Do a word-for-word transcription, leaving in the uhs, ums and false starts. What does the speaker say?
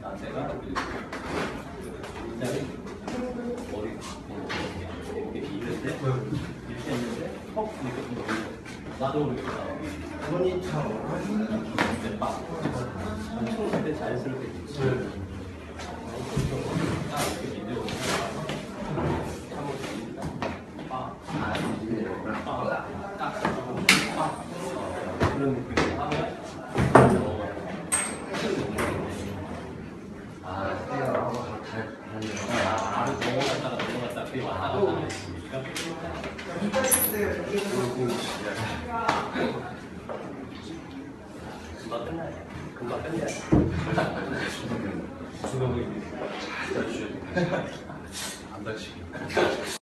나 내가 굉장히 머리 이렇게 이랬는데 이렇게 했는데 퍽 이렇게 좀 올려. 나도 모르게 나와. 손이 참 근데 막 엄청 그때 자연스럽게 됐지. 딱 이렇게 이대로 그런 느낌이 하면 아, 때가 잘 바로 넘어갔다가 넘어갔다가 그게 왔다 갔다 했으니까 금방 끝나요. 금방 끝내야 돼. 주먹이 잘 다치셔야 돼. 안 다치게.